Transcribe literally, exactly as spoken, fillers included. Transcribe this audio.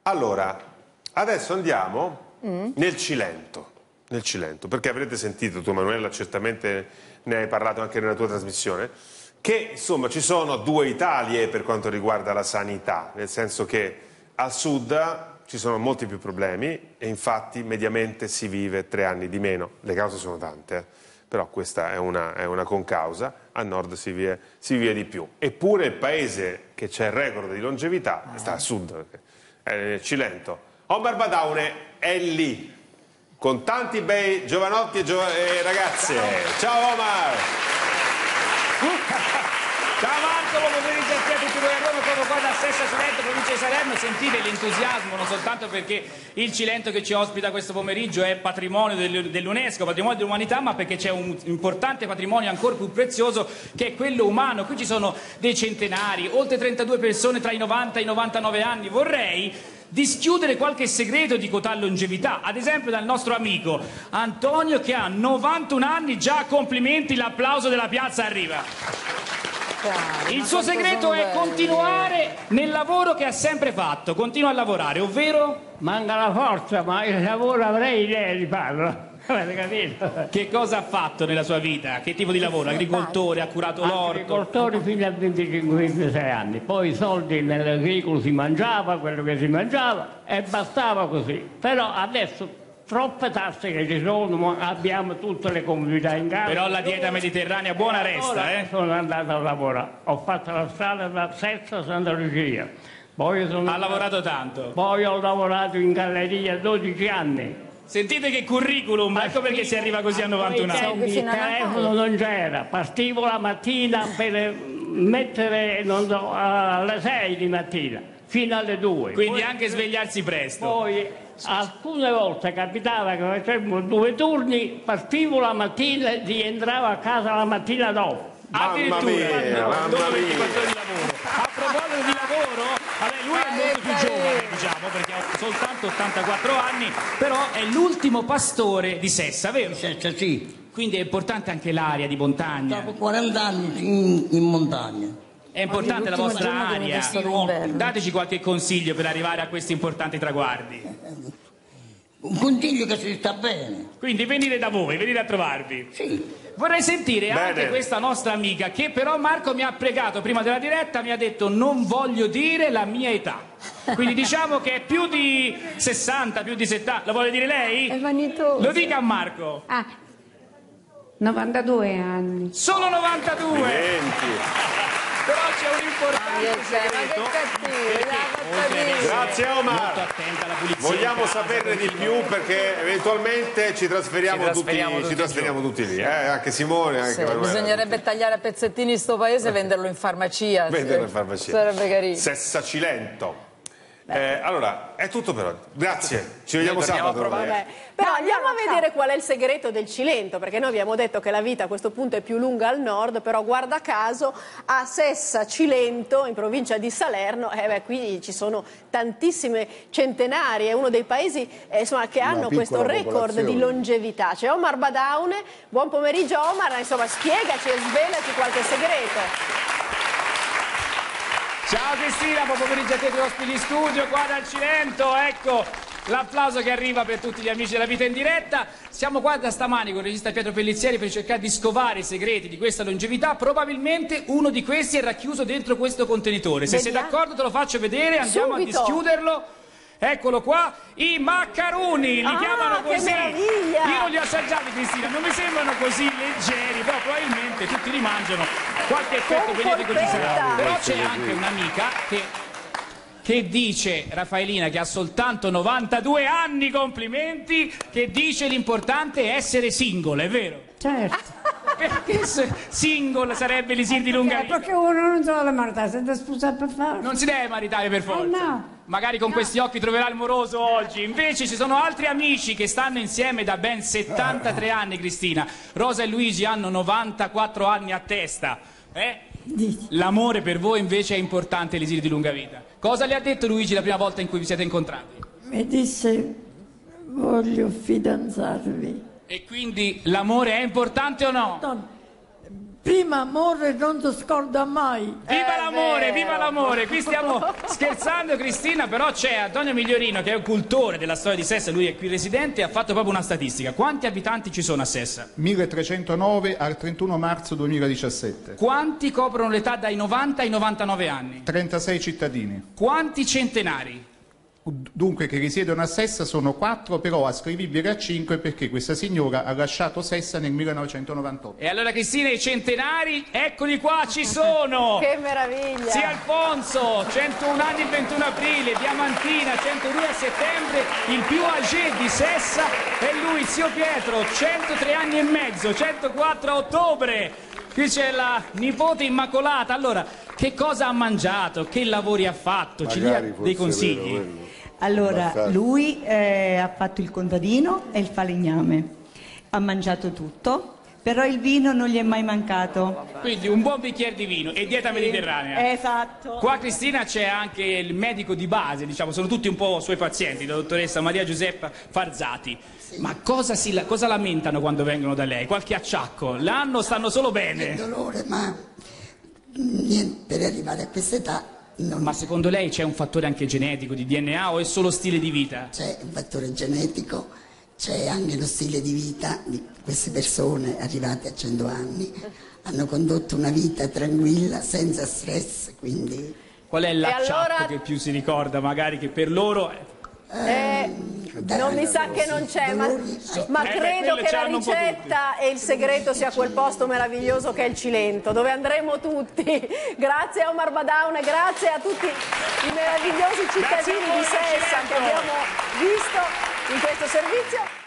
Allora, adesso andiamo mm. nel Cilento, nel Cilento, perché avrete sentito, tu Manuela certamente ne hai parlato anche nella tua trasmissione, che insomma ci sono due Italie per quanto riguarda la sanità, nel senso che al sud ci sono molti più problemi e infatti mediamente si vive tre anni di meno, le cause sono tante, eh? Però questa è una, è una concausa, a nord si vive, si vive di più. Eppure il paese che c'è il record di longevità sta al sud, perché è nel Cilento. Omar Badaune è lì, con tanti bei giovanotti e, giova e ragazze. Ciao, Ciao Omar! Ciao Marco, buon pomeriggio a tutti voi a Roma, proprio qua da Sessa Cilento, provincia di Salerno. Sentite l'entusiasmo, non soltanto perché il Cilento che ci ospita questo pomeriggio è patrimonio dell'UNESCO, patrimonio dell'umanità, ma perché c'è un importante patrimonio ancora più prezioso che è quello umano. Qui ci sono dei centenari, oltre trentadue persone tra i novanta e i novantanove anni. Vorrei dischiudere qualche segreto di cotale longevità, ad esempio dal nostro amico Antonio che ha novantuno anni, già complimenti, l'applauso della piazza arriva. Il suo segreto è continuare nel lavoro che ha sempre fatto, continua a lavorare, ovvero? Manca la forza, ma il lavoro avrei idea di farlo. Avete capito? Che cosa ha fatto nella sua vita? Che tipo di lavoro? Agricoltore, ha curato l'orto? Agricoltore fino a venticinque ventisei anni, poi i soldi nell'agricolo si mangiava, quello che si mangiava e bastava così. Però adesso troppe tasse che ci sono, abbiamo tutte le comodità in casa. Però la dieta mediterranea buona resta, eh? Sono andato a lavorare, ho fatto la strada da Sessa a Santa Lucia. Poi sono ha lavorato tanto? Poi ho lavorato in galleria dodici anni. Sentite che curriculum, ecco perché si arriva così a novantuno anni. Il telefono non c'era, partivo la mattina per mettere, non so, alle sei di mattina, fino alle due. Quindi poi, anche svegliarsi presto. Poi alcune volte capitava che facevamo due turni, partivo la mattina e rientravo a casa la mattina dopo. Addirittura, mia, mamma dopo mia. ventiquattro ore di lavoro. A proposito di lavoro, vabbè, lui è molto più giovane, diciamo, perché ha soltanto ottantaquattro anni, però è l'ultimo pastore di Sessa, vero? Sessa, sì. Quindi è importante anche l'area di montagna. Dopo quaranta anni in, in montagna. È importante la vostra area. Dateci qualche consiglio per arrivare a questi importanti traguardi. Un consiglio che si sta bene. Quindi venire da voi, venire a trovarvi. Sì. Vorrei sentire Bene. anche questa nostra amica che però Marco mi ha pregato prima della diretta, mi ha detto non voglio dire la mia età. Quindi diciamo che è più di sessanta, più di settanta. La vuole dire lei? È vanitoso. Lo dica a Marco. Ah, novantadue anni. Solo novantadue. venti. Però c'è un importante segreto. Grazie Omar. Molto attenta alla pulizia. Vogliamo saperne di più perché eventualmente ci trasferiamo, Ci trasferiamo tutti, tutti ci trasferiamo tutti lì, eh? Anche Simone, anche Sì, Manuela. bisognerebbe tagliare a pezzettini sto paese e venderlo in farmacia. Venderlo sì. in farmacia. Sarebbe carino. Sessa Cilento. Eh, allora, è tutto per oggi. Grazie, ci vediamo sabato. Vabbè. Però andiamo a vedere qual è il segreto del Cilento, perché noi abbiamo detto che la vita a questo punto è più lunga al nord, però guarda caso a Sessa Cilento, in provincia di Salerno, eh beh, qui ci sono tantissime centenari, è uno dei paesi eh, insomma, che hanno questo record di longevità. C'è Omar Badaune, buon pomeriggio Omar, insomma spiegaci e svelaci qualche segreto. Ciao Cristina, buon pomeriggio a te, ti ospiti in studio qua dal Cilento, ecco l'applauso che arriva per tutti gli amici della vita in diretta. Siamo qua da stamani con il regista Pietro Pellizieri per cercare di scovare i segreti di questa longevità. Probabilmente uno di questi è racchiuso dentro questo contenitore. Se sei d'accordo te lo faccio vedere, andiamo Subito. a dischiuderlo. Eccolo qua, i maccaroni, li Ah, chiamano che così. meraviglia! Io non li ho assaggiati Cristina, non mi sembrano così leggeri, però probabilmente tutti li mangiano, qualche effetto Con benefico ci sarà. polpetta. Però c'è anche un'amica che, che dice, Raffaelina, che ha soltanto novantadue anni, complimenti, che dice l'importante è essere single, è vero? Certo. Perché single sarebbe l'Isir di lunga Eh, vita? perché uno non trova la maritare, si deve sposare per forza. Non si deve maritare per forza. Eh, no. Magari con questi occhi troverà il moroso oggi. Invece ci sono altri amici che stanno insieme da ben settantatré anni, Cristina. Rosa e Luigi hanno novantaquattro anni a testa. Eh? L'amore per voi invece è importante, Elisir di lunga vita. Cosa le ha detto Luigi la prima volta in cui vi siete incontrati? Mi disse, voglio fidanzarvi. E quindi l'amore è importante o no? No, Prima amore non ti scorda mai. Viva È l'amore, vero. viva l'amore! Qui stiamo scherzando, Cristina, però c'è Antonio Migliorino, che è un cultore della storia di Sessa, lui è qui residente, e ha fatto proprio una statistica. Quanti abitanti ci sono a Sessa? milletrecentonove al trentuno marzo duemiladiciassette. Quanti coprono l'età dai novanta ai novantanove anni? trentasei cittadini. Quanti centenari? Dunque che risiedono a Sessa sono quattro, però ascrivibili a cinque perché questa signora ha lasciato Sessa nel millenovecentonovantotto. E allora, Cristina, i centenari, eccoli qua, ci sono! Che meraviglia! Sì, Alfonso, centouno anni il ventuno aprile, Diamantina, centodue a settembre, il più âgé di Sessa è lui, zio Pietro, centotré anni e mezzo, centoquattro a ottobre. Qui c'è la nipote Immacolata. Allora, che cosa ha mangiato? Che lavori ha fatto? Ci dia dei consigli. Allora, lui eh, ha fatto il contadino e il falegname, ha mangiato tutto, però il vino non gli è mai mancato. Quindi un buon bicchiere di vino e dieta mediterranea. Esatto. Qua, Cristina, c'è anche il medico di base, diciamo, sono tutti un po' suoi pazienti, la dottoressa Maria Giuseppa Farzati. Ma cosa, si, cosa lamentano quando vengono da lei? Qualche acciacco? L'hanno, stanno solo bene? Il dolore, ma niente, per arrivare a questa età non... Ma secondo lei c'è un fattore anche genetico, di D N A, o è solo stile di vita? C'è un fattore genetico, c'è anche lo stile di vita di queste persone arrivate a cento anni. Hanno condotto una vita tranquilla, senza stress, quindi... Qual è l'acciacco allora... che più si ricorda, magari, che per loro... Eh, non mi sa che non c'è, ma, ma Eh, beh, credo quelle che ce la l'hanno un po' ricetta e il segreto sia quel posto meraviglioso che è il Cilento, dove andremo tutti. Grazie a Omar Badaun e grazie a tutti i meravigliosi cittadini di Sessa che abbiamo visto in questo servizio.